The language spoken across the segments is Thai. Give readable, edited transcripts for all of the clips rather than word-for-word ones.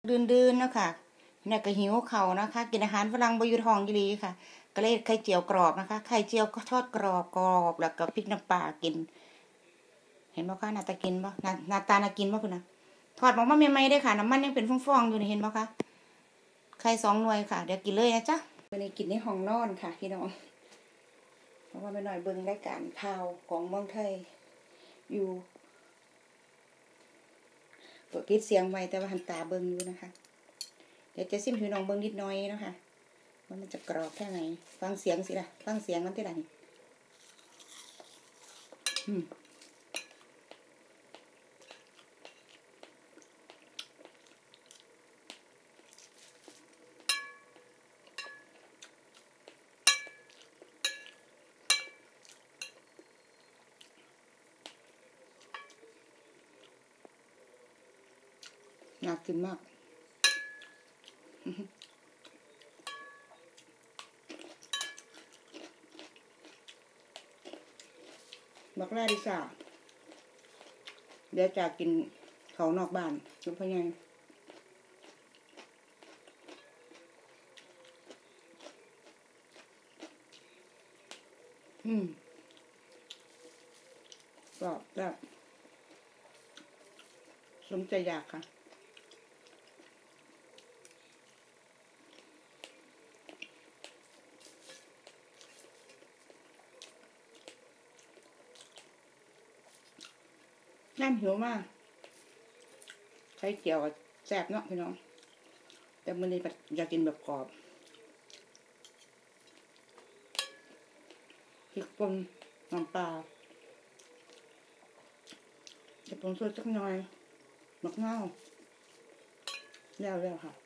ดืนๆนะค่ะเนี่ยก็หิวเข่านะคะกินอาหารฝรั่งบอยู่ท้องยีหลีค่ะก็เลยไข่เจียวกรอบนะคะไข่เจียวก็ทอดกรอบแล้วก็พริกน้ำปลากินเห็นบ่คะหน้าตากินบ่หน้าตาน่ากินบ่คุณนะทอดออกมาใหม่ๆได้ค่ะน้ำมันยังเป็นฟองๆอยู่นี่เห็นบ่คะไข่2 หน่วยค่ะเดี๋ยวกินเลยนะจ๊ะวันนี้กินในห้องนอนค่ะพี่น้องเพราะว่าไปหน่อยเบิ่งรายการข่าวของเมืองไทยอยู่เปิดปิดเสียงไว้แต่ว่าหันตาเบิ่งอยู่นะคะเดี๋ยวจะซิมพี่น้องเบิ่งนิดหน่อยนะคะว่ามันจะกรอบแค่ไหนฟังเสียงสิล่ะฟังเสียงมันที่ไหนน่ากินมากบักลาดิซ่าเดี๋ยวจะกินเขานอกบ้านจุ๊บพะยังก็แบบสมใจอยากค่ะน้ำหิวมากไข่เจียวแซ่บเนาะพี่น้องแต่มื้อนี้อยากกินแบบกรอบพริกป่นน้ำปลาจะปรุงสดสักหน่อยมะนาวแล้วค่ะ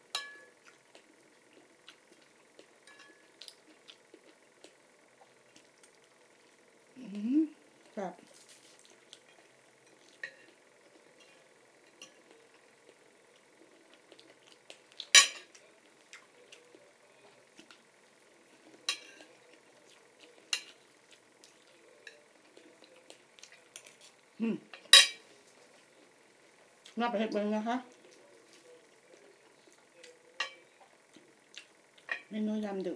ครับน่าไปเห็ดเบิ่งนะคะเมนูยำดึก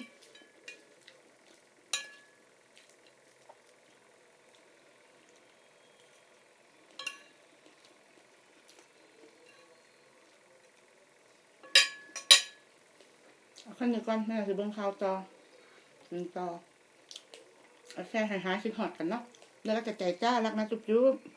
เอาขั้นหนึ่งก่อนแม่จะเบิ่งข่าวต่อกินต่อเอาแค่หายคิดฮอดกันเนาะแล้วก็ใจจ้ารักนะจุ๊บ